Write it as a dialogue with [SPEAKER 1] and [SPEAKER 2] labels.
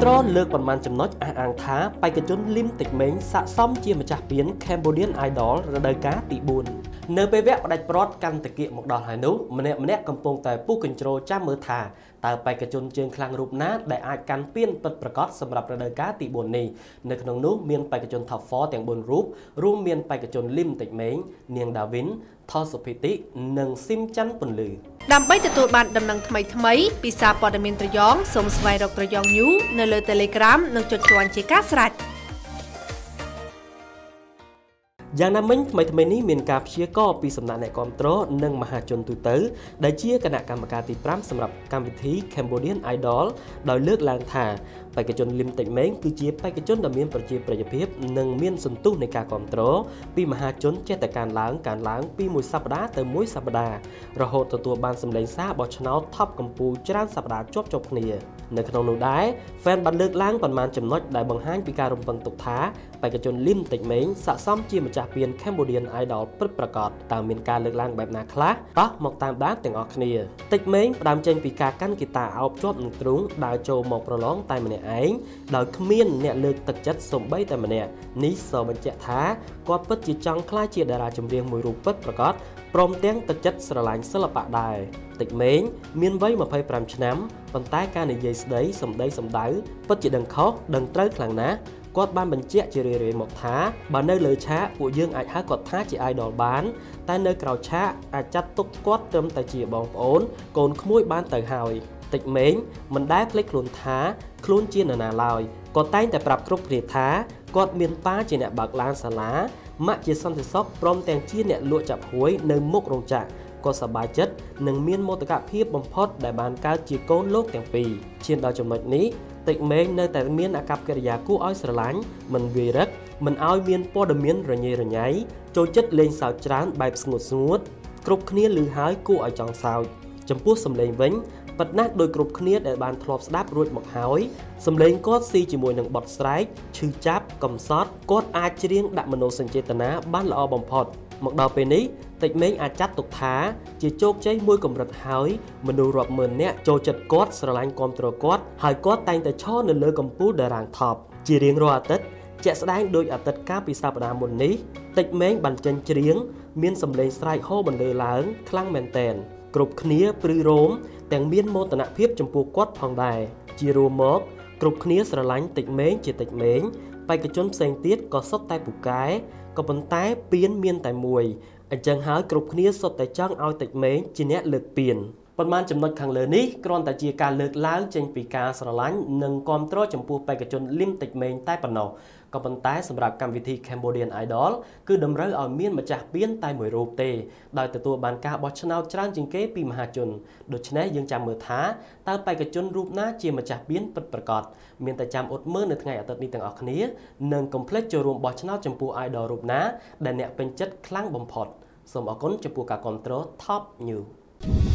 [SPEAKER 1] control លើកប៉ុន្មានចំណុចអះអាងថាបេក្ខជនលីមតិចមេងស័ក្តិសមជាម្ចាស់ពាន Cambodian Idol រដូវកាលទី 4 នៅពេលវគ្គផ្ដាច់ព្រាត់កាន់តាគៀកមកដល់ហើយនោះម្នាក់កំពុងតែពុះកញ្ជ្រោលចាំមើលថាតើបេក្ខជនជើងខ្លាំងរូបណាដែលអាចកាន់ពានពិតប្រាកដសម្រាប់រដូវកាលទី 4 នេះនៅក្នុងនោះមានបេក្ខជន Top 4 ទាំង 4 រូបរួមមានបេក្ខជនលីមតិចមេងនាងដាវីនថលសុភិតិនិងស៊ីមច័ន្ទពន្លឺ
[SPEAKER 2] ដើម្បីទទួលបានដំណឹងថ្មីពីសារព័ត៌មានត្រយងសូមស្វែងរកត្រយង News នៅលើ Telegram និងចុចជាន់ជាការស្រេច
[SPEAKER 1] យ៉ាងណាមិញថ្មីនេះមានការព្យាករណ៍ពីសំណាក់អ្នកគាំទ្រនិងមហាជនទូទៅដែលជាគណៈកម្មការទី 5 សម្រាប់កម្មវិធី Cambodian Idol ដោយលើកឡើងថាបេក្ខជនលីមតិចមេងគឺជាបេក្ខជនដែលមានប្រជាប្រិយភាពនិងមានសន្ទុះនៃការគាំទ្រពីមហាជនចេះតែកើនឡើងពីមួយសប្តាហ៍ទៅមួយសប្តាហ៍រហូតទទួលបានសម្លេងសារបោះឆ្នោតថប់កម្ពុជាច្រើនសប្តាហ៍ជាប់គ្នានៅក្នុងនោះដែរ fan បានលើកឡើងប៉ុន្មានចំណុចដែលបង្ហាញពីការរំពឹងទុកថាបេក្ខជនលីមតិចមេងស័ក្តិសមជាម្ចាស់ពាន Cambodian Idol ពិតប្រាកដតើមានការលើកឡើងបែបណាខ្លះតោះមកតាមដានទាំងអស់គ្នាតិចមេងផ្ដើមចេញពីការកាន់ហ្គីតាអោបជាប់នឹងទ្រូងដើរចូលមកប្រឡងតែម្នាក់ឯងដោយគ្មានអ្នកលើកទឹកចិត្តសូម្បីតែម្នាក់នេះសបញ្ជាក់ថាគាត់ពិតជាចង់ក្លាយជាតារាចម្រៀងមួយរូបពិតប្រាកដព្រមទាំងទឹកចិត្តស្រឡាញ់សិល្បៈដែរតិចមេងមានវ័យ25ឆ្នាំប៉ុន្តែការនិយាយស្ដីសម្ដីសម្ដៅពិតជាដឹងខុសដឹងត្រូវខ្លាំងណាស់គាត់បានបញ្ជាក់ជារឿយៗមកថាបើនៅលើឆាកពួកយើងអាចហៅគាត់ថាជា idol បានតែនៅក្រៅឆាកអាចចាត់ទុកគាត់ត្រឹមតែជាបងប្អូនកូនក្មួយបានទៅហើយតិចមេងមិនដែលភ្លេចខ្លួនថាខ្លួនជានរណាឡើយគាត់តែងតែប្រាប់គ្រប់គ្នាថាគាត់មានប៉ាជាអ្នកបើកឡានសាលាម៉ាក់ជាសន្តិសុខព្រមទាំងជាអ្នកលក់ចាប់ហួយនៅមុខរោងចក្រគាត់សប្បាយចិត្តនិងមានមោទកភាពបំផុតដែលបានកើតជាកូនលោកទាំងពីរឈានដល់ចំណុចនេះតិចមេងនៅតែមានអាកប្បកិរិយាគួរឲ្យស្រឡាញ់មិនវាយរឹកមិនឲ្យមានព័ត៌មានរញ៉េរញ៉ៃចូលចិត្តលេងសើចច្រើនបែបស្ងួតគ្រប់គ្នាឮហើយគួរឲ្យចង់សើចចំពោះសម្លេងវិញប៉ុន្តែដោយគ្រប់គ្នាដែលបានធ្លាប់ស្ដាប់រួចមកហើយសម្លេងគាត់ស៊ីជាមួយនឹងបទស្រែកឈឺចាប់កំសត់គាត់អាចច្រៀងដាក់មនោសញ្ចេតនាបានល្អបំផុតមកដល់ពេលនេះតិចមេងអាចចាត់ទុកថាជាជោគជ័យមួយកម្រិតហើយមនុស្សរាប់ម៉ឺននាក់ចូលចិត្តគាត់ស្រឡាញ់គាំទ្រគាត់ហើយគាត់តែងតែឈរនៅលើកំពូលតារាងថប់ជារៀងរាល់អាទិត្យជាក់ស្ដែងដោយអាទិត្យកាលពីសប្តាហ៍មុននេះតិចមេងបានចេញច្រៀងមានសម្លេងស្រែកហូរបន្លឺឡើងខ្លាំងមែនទែនគ្រប់គ្នាព្រឺរោមទាំងមានមោទនភាពចំពោះគាត់ផងដែរជារួមមកគ្រប់គ្នាស្រឡាញ់តិចមេងជាតិចមេងបេក្ខជនផ្សេងទៀតក៏សុទ្ធតែពូកែក៏ប៉ុន្តែពានមានតែមួយអញ្ចឹងហើយគ្រប់គ្នាសុទ្ធតែចង់ឲ្យតិចមេងជាអ្នកលើកពានប៉ុន្មានចំណុចខាងលើនេះគ្រាន់តែជាការលើកឡើងចេញពីការស្រឡាញ់និងគាំទ្រចំពោះបេក្ខជនលីមតិចមេងតែប៉ុណ្ណោះក៏ប៉ុន្តែសម្រាប់កម្មវិធី Cambodian Idol គឺតម្រូវឲ្យមានម្ចាស់ពានតែមួយរូបទេដោយទទួលបានការបោះឆ្នោតច្រើនជាងគេពីមហាជនដូច្នេះយើងចាំមើលថាតើបេក្ខជនរូបណាជាម្ចាស់ពានពិតប្រាកដមានតែចាំអត់មើលនៅថ្ងៃអាទិត្យនេះទាំងអស់គ្នានិងកុំភ្លេចចូលរួមបោះឆ្នោតចំពោះ idol រូបណាដែលអ្នកពេញចិត្តខ្លាំងបំផុតសូមអរគុណចំពោះការគាំទ្រ Top News